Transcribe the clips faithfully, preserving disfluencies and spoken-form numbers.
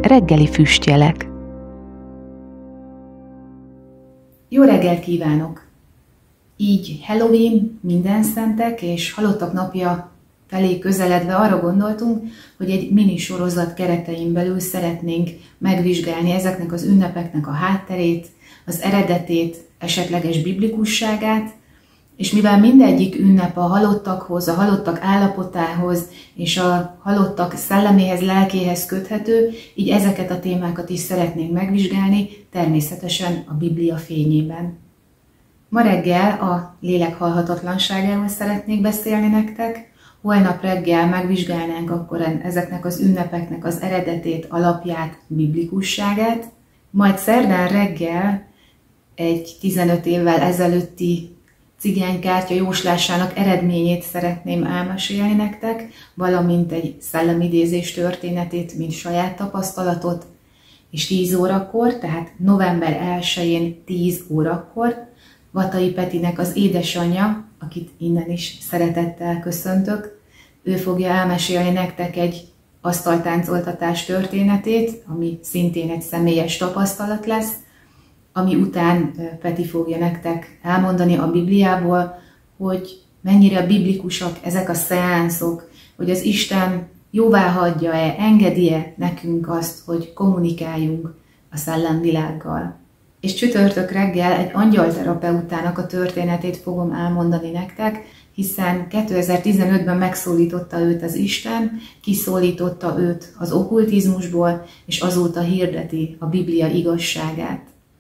Reggeli füstjelek. Jó reggelt kívánok! Így Halloween, Mindenszentek és Halottak napja felé közeledve arra gondoltunk, hogy egy mini sorozat keretein belül szeretnénk megvizsgálni ezeknek az ünnepeknek a hátterét, az eredetét, esetleges biblikusságát, és mivel mindegyik ünnep a halottakhoz, a halottak állapotához és a halottak szelleméhez, lelkéhez köthető, így ezeket a témákat is szeretnénk megvizsgálni, természetesen a Biblia fényében. Ma reggel a lélek halhatatlanságáról szeretnék beszélni nektek, holnap reggel megvizsgálnánk akkor ezeknek az ünnepeknek az eredetét, alapját, biblikusságát, majd szerdán reggel egy tizenöt évvel ezelőtti cigánykártya jóslásának eredményét szeretném elmesélni nektek, valamint egy szellemidézés történetét, mint saját tapasztalatot, és tíz órakor, tehát november elsején tíz órakor Vatai Petinek az édesanyja, akit innen is szeretettel köszöntök, ő fogja elmesélni nektek egy asztaltáncoltatás történetét, ami szintén egy személyes tapasztalat lesz, ami után Peti fogja nektek elmondani a Bibliából, hogy mennyire biblikusak ezek a szeánszok, hogy az Isten jóvá hagyja-e, engedi-e nekünk azt, hogy kommunikáljunk a szellemvilággal. És csütörtök reggel egy angyalterapeutának a történetét fogom elmondani nektek, hiszen kétezer-tizenötben megszólította őt az Isten, kiszólította őt az okkultizmusból, és azóta hirdeti a Biblia igazságát.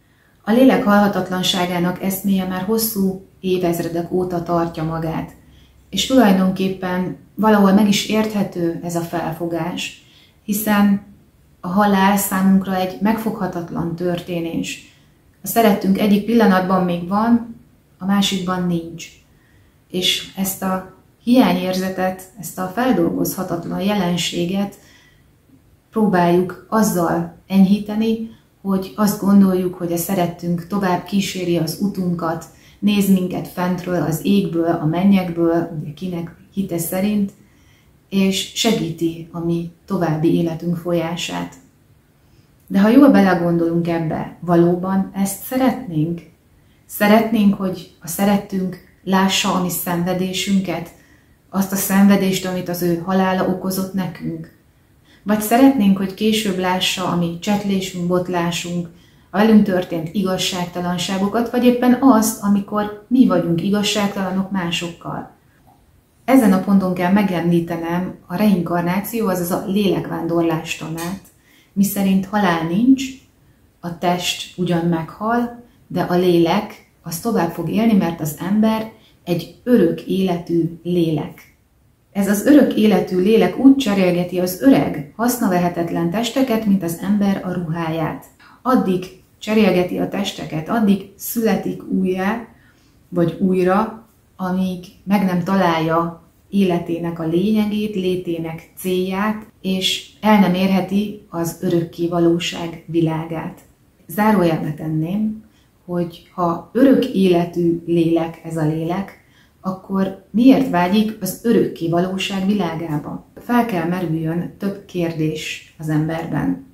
A lélek halhatatlanságának eszméje már hosszú évezredek óta tartja magát, és tulajdonképpen valahol meg is érthető ez a felfogás, hiszen a halál számunkra egy megfoghatatlan történés. A szerettünk egyik pillanatban még van, a másikban nincs. És ezt a hiányérzetet, ezt a feldolgozhatatlan jelenséget próbáljuk azzal enyhíteni, hogy azt gondoljuk, hogy a szerettünk tovább kíséri az utunkat, néz minket fentről, az égből, a mennyekből, ugye kinek hite szerint, és segíti a mi további életünk folyását. De ha jól belegondolunk ebbe, valóban ezt szeretnénk? Szeretnénk, hogy a szerettünk lássa a mi szenvedésünket, azt a szenvedést, amit az ő halála okozott nekünk? Vagy szeretnénk, hogy később lássa a mi csetlésünk, botlásunk, a velünk történt igazságtalanságokat, vagy éppen azt, amikor mi vagyunk igazságtalanok másokkal? Ezen a ponton kell megemlítenem a reinkarnáció, azaz a lélekvándorlás tanát, miszerint halál nincs, a test ugyan meghal, de a lélek az tovább fog élni, mert az ember egy örök életű lélek. Ez az örök életű lélek úgy cserélgeti az öreg, hasznavehetetlen testeket, mint az ember a ruháját. Addig cserélgeti a testeket, addig születik újjá, vagy újra, amíg meg nem találja életének a lényegét, létének célját, és el nem érheti az örökké valóság világát. Zárójelbe tenném, hogy ha örök életű lélek ez a lélek, akkor miért vágyik az örökké valóság világába? Fel kell merüljön több kérdés az emberben.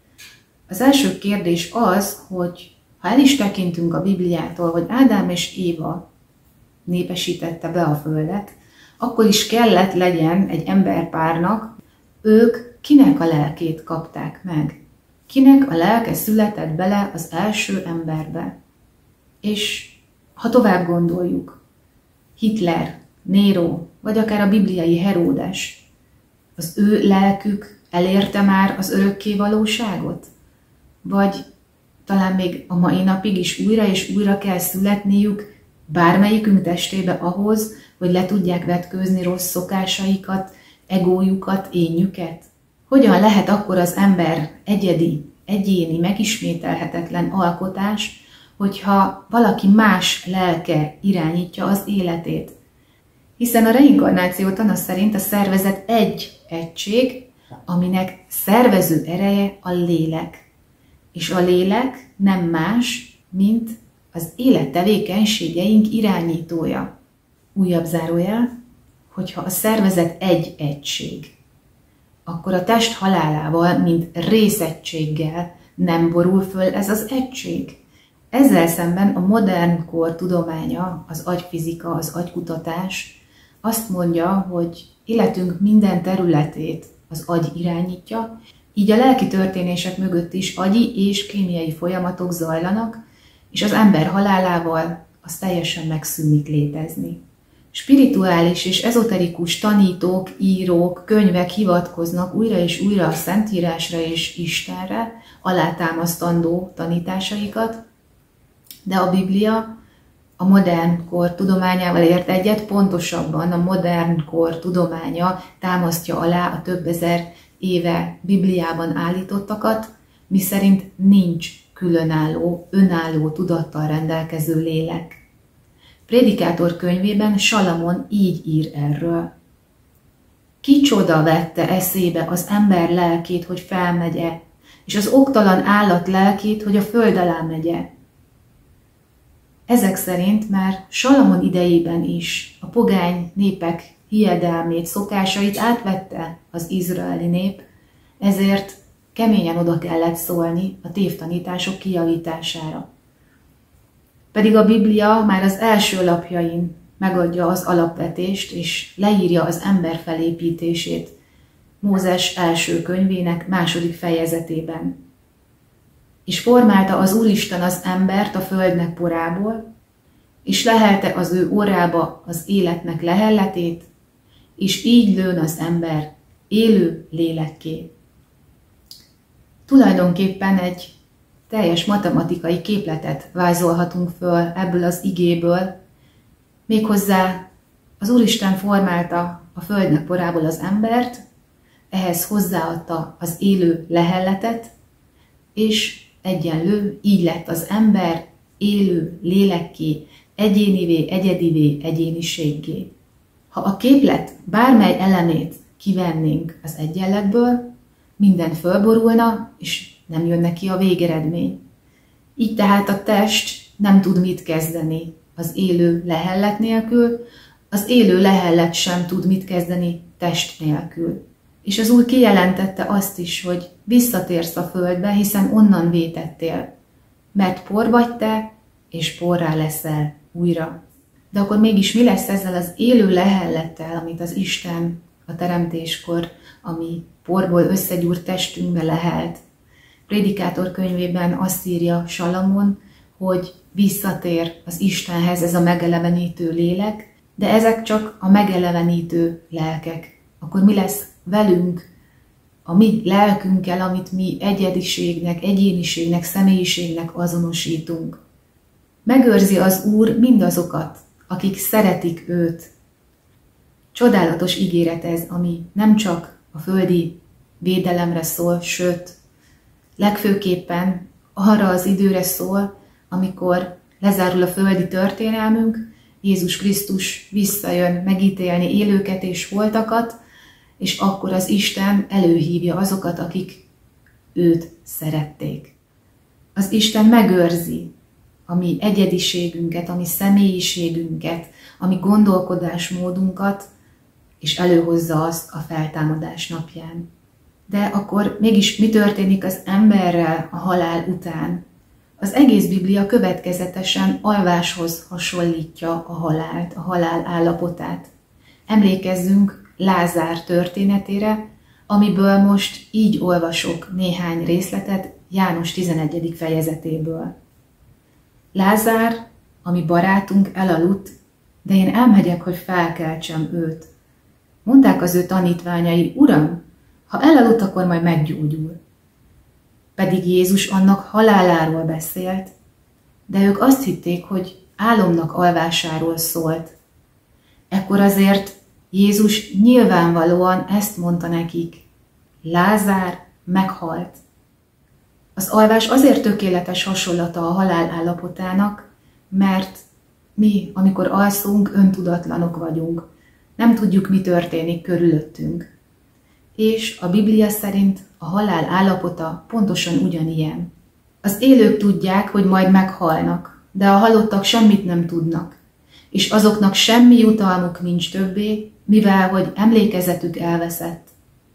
Az első kérdés az, hogy ha el is tekintünk a Bibliától, hogy Ádám és Éva népesítette be a földet, akkor is kellett legyen egy emberpárnak, ők kinek a lelkét kapták meg? Kinek a lelke született bele az első emberbe? És ha tovább gondoljuk, Hitler, Néró, vagy akár a bibliai Heródes, az ő lelkük elérte már az örökké valóságot? Vagy talán még a mai napig is újra és újra kell születniük bármelyikünk testébe ahhoz, hogy le tudják vetkőzni rossz szokásaikat, egójukat, énjüket? Hogyan lehet akkor az ember egyedi, egyéni, megismételhetetlen alkotás, hogyha valaki más lelke irányítja az életét? Hiszen a reinkarnáció tana szerint a szervezet egy egység, aminek szervező ereje a lélek. És a lélek nem más, mint az élettevékenységeink irányítója. Újabb zárójel, hogyha a szervezet egy egység, akkor a test halálával, mint részegységgel nem borul föl ez az egység. Ezzel szemben a modern kor tudománya, az agyfizika, az agykutatás azt mondja, hogy életünk minden területét az agy irányítja, így a lelki történések mögött is agyi és kémiai folyamatok zajlanak, és az ember halálával az teljesen megszűnik létezni. Spirituális és ezoterikus tanítók, írók, könyvek hivatkoznak újra és újra a Szentírásra és Istenre, alátámasztandó tanításaikat, de a Biblia a modern kor tudományával ért egyet, pontosabban a modern kor tudománya támasztja alá a több ezer éve Bibliában állítottakat, miszerint nincs különálló, önálló tudattal rendelkező lélek. Prédikátor könyvében Salamon így ír erről. Kicsoda vette eszébe az ember lelkét, hogy felmegye, és az oktalan állat lelkét, hogy a föld alá megye. Ezek szerint már Salamon idejében is a pogány népek hiedelmét, szokásait átvette az izraeli nép, ezért keményen oda kellett szólni a tévtanítások kijavítására. Pedig a Biblia már az első lapjain megadja az alapvetést, és leírja az ember felépítését Mózes első könyvének második fejezetében. És formálta az Úristen az embert a földnek porából, és lehelte az ő orrába az életnek lehelletét, és így lőn az ember élő lélekké. Tulajdonképpen egy teljes matematikai képletet vázolhatunk föl ebből az igéből, méghozzá az Úristen formálta a földnek porából az embert, ehhez hozzáadta az élő lehelletet, és egyenlő, így lett az ember élő lélekké, egyénivé, egyedivé, egyéniséggé. Ha a képlet bármely elemét kivennénk az egyenletből, minden fölborulna, és nem jönne ki a végeredmény. Így tehát a test nem tud mit kezdeni az élő lehellet nélkül, az élő lehellet sem tud mit kezdeni test nélkül. És az Úr kijelentette azt is, hogy visszatérsz a földbe, hiszen onnan vétettél, mert por vagy te, és porrá leszel újra. De akkor mégis mi lesz ezzel az élő lehellettel, amit az Isten a teremtéskor, ami porból összegyúrt testünkbe lehelt? Prédikátor könyvében azt írja Salamon, hogy visszatér az Istenhez ez a megelevenítő lélek, de ezek csak a megelevenítő lelkek. Akkor mi lesz velünk, a mi lelkünkkel, amit mi egyediségnek, egyéniségnek, személyiségnek azonosítunk? Megőrzi az Úr mindazokat, akik szeretik őt. Csodálatos ígéret ez, ami nem csak a földi védelemre szól, sőt, legfőképpen arra az időre szól, amikor lezárul a földi történelmünk, Jézus Krisztus visszajön megítélni élőket és holtakat, és akkor az Isten előhívja azokat, akik őt szerették. Az Isten megőrzi a mi egyediségünket, a mi személyiségünket, a mi gondolkodásmódunkat, és előhozza azt a feltámadás napján. De akkor mégis mi történik az emberrel a halál után? Az egész Biblia következetesen alváshoz hasonlítja a halált, a halál állapotát. Emlékezzünk Lázár történetére, amiből most így olvasok néhány részletet János tizenegyedik fejezetéből. Lázár, ami barátunk, elaludt, de én elmegyek, hogy felkeltsem őt. Mondták az ő tanítványai, Uram, ha elaludt, akkor majd meggyógyul. Pedig Jézus annak haláláról beszélt, de ők azt hitték, hogy álomnak alvásáról szólt. Ekkor azért Jézus nyilvánvalóan ezt mondta nekik, Lázár meghalt. Az alvás azért tökéletes hasonlata a halál állapotának, mert mi, amikor alszunk, öntudatlanok vagyunk. Nem tudjuk, mi történik körülöttünk. És a Biblia szerint a halál állapota pontosan ugyanilyen. Az élők tudják, hogy majd meghalnak, de a halottak semmit nem tudnak, és azoknak semmi jutalmuk nincs többé, mivel hogy emlékezetük elveszett.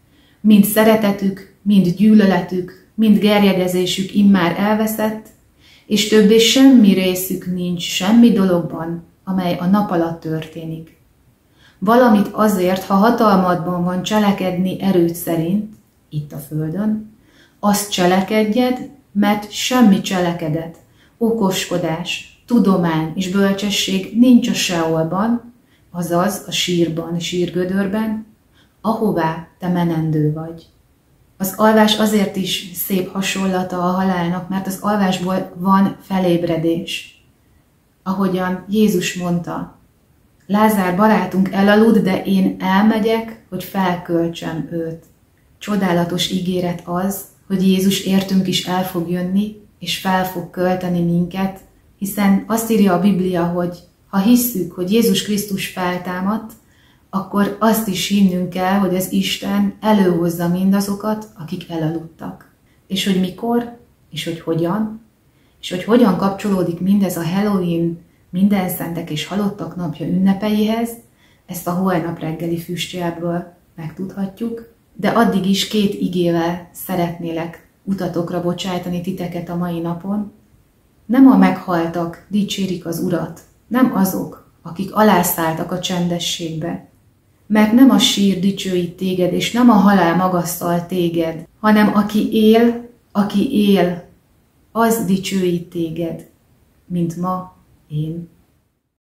mind szeretetük, mind gyűlöletük, mind gerjedezésük immár elveszett, és többé semmi részük nincs semmi dologban, amely a nap alatt történik. Valamit azért, ha hatalmadban van cselekedni erőd szerint, itt a földön, azt cselekedjed, mert semmi cselekedet, okoskodás, tudomány és bölcsesség nincs a seolban, azaz a sírban, sírgödörben, ahová te menendő vagy. Az alvás azért is szép hasonlata a halálnak, mert az alvásból van felébredés. Ahogyan Jézus mondta, Lázár barátunk elaludt, de én elmegyek, hogy felköltsem őt. Csodálatos ígéret az, hogy Jézus értünk is el fog jönni, és fel fog költeni minket, hiszen azt írja a Biblia, hogy ha hisszük, hogy Jézus Krisztus feltámadt, akkor azt is hinnünk kell, hogy az Isten előhozza mindazokat, akik elaludtak. És hogy mikor, és hogy hogyan, és hogy hogyan kapcsolódik mindez a Halloween, Mindenszentek és Halottak napja ünnepeihez, ezt a holnap reggeli füstjelből megtudhatjuk, de addig is két igével szeretnélek utatokra bocsájtani titeket a mai napon. Nem a meghaltak dicsérik az Urat, nem azok, akik alászálltak a csendességbe, mert nem a sír dicsőít téged, és nem a halál magasztal téged, hanem aki él, aki él, az dicsőít téged, mint ma én.